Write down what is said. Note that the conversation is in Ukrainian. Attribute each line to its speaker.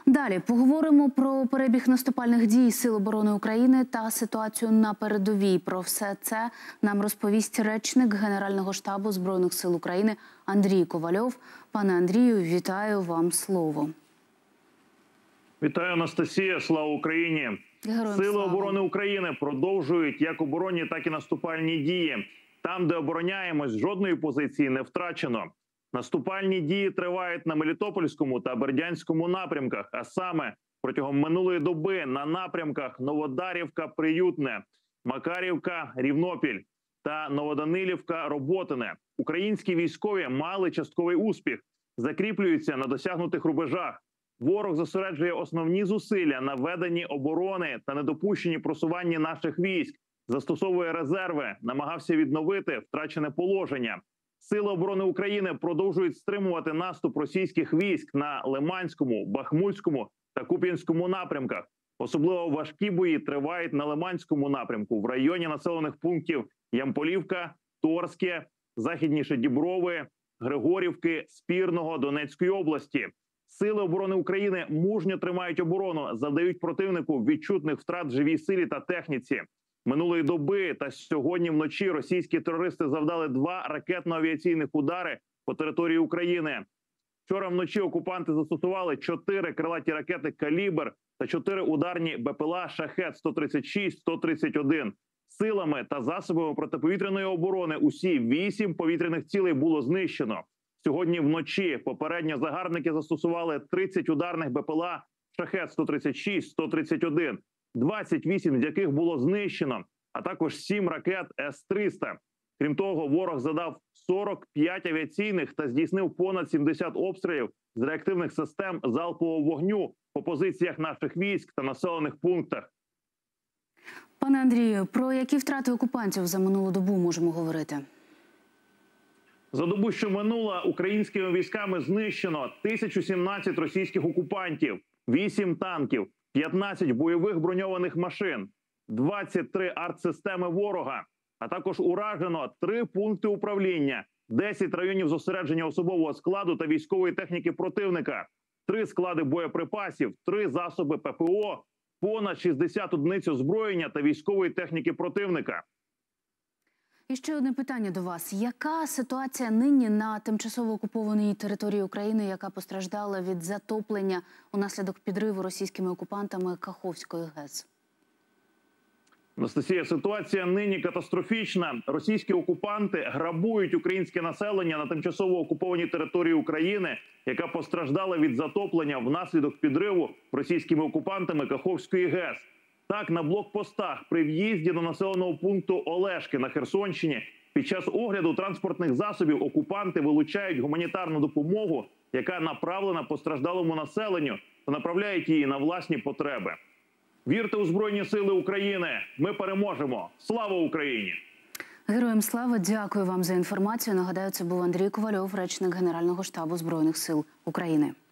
Speaker 1: Далі поговоримо про перебіг наступальних дій Сил оборони України та ситуацію на передовій. Про все це нам розповість речник Генерального штабу Збройних сил України Андрій Ковальов. Пане Андрію, вітаю, вам слово.
Speaker 2: Вітаю, Анастасія. Слава Україні! Сили оборони України продовжують як оборонні, так і наступальні дії. Там, де обороняємось, жодної позиції не втрачено. Наступальні дії тривають на Мелітопольському та Бердянському напрямках, а саме протягом минулої доби на напрямках Новодарівка-Приютне, Макарівка-Рівнопіль та Новоданилівка-Роботине. Українські військові мали частковий успіх, закріплюються на досягнутих рубежах. Ворог зосереджує основні зусилля на веденні оборони та недопущенні просування наших військ, застосовує резерви, намагався відновити втрачене положення. Сили оборони України продовжують стримувати наступ російських військ на Лиманському, Бахмутському та Куп'янському напрямках. Особливо важкі бої тривають на Лиманському напрямку в районі населених пунктів Ямполівка, Торське, західніше Діброви, Григорівки, Спірного Донецької області. Сили оборони України мужньо тримають оборону, завдають противнику відчутних втрат в живій силі та техніці. Минулої доби та сьогодні вночі російські терористи завдали 2 ракетно-авіаційних удари по території України. Вчора вночі окупанти застосували 4 крилаті ракети «Калібр» та 4 ударні БПЛА «Шахед» 136-131. Силами та засобами протиповітряної оборони усі 8 повітряних цілей було знищено. Сьогодні вночі попередньо загарбники застосували 30 ударних БПЛА «Шахед» 136-131, 28 з яких було знищено, а також 7 ракет С-300. Крім того, ворог задав 45 авіаційних та здійснив понад 70 обстрілів з реактивних систем залпового вогню по позиціях наших військ та населених пунктах.
Speaker 1: Пане Андрію, про які втрати окупантів за минулу добу можемо говорити?
Speaker 2: За добу, що минула, українськими військами знищено 1017 російських окупантів, 8 танків, 15 бойових броньованих машин, 23 артсистеми ворога, а також уражено 3 пункти управління, 10 районів зосередження особового складу та військової техніки противника, 3 склади боєприпасів, 3 засоби ППО, понад 60 одиниць озброєння та військової техніки противника.
Speaker 1: І ще одне питання до вас. Яка ситуація нині на тимчасово окупованій території України, яка постраждала від затоплення унаслідок підриву російськими окупантами Каховської ГЕС?
Speaker 2: Анастасія, ситуація нині катастрофічна. Російські окупанти грабують українське населення на тимчасово окупованій території України, яка постраждала від затоплення внаслідок підриву російськими окупантами Каховської ГЕС. Так, на блокпостах при в'їзді до населеного пункту Олешки на Херсонщині під час огляду транспортних засобів окупанти вилучають гуманітарну допомогу, яка направлена постраждалому населенню, та направляють її на власні потреби. Вірте у Збройні Сили України! Ми переможемо! Слава Україні!
Speaker 1: Героям слава! Дякую вам за інформацію. Нагадаю, це був Андрій Ковальов, речник Генерального штабу Збройних сил України.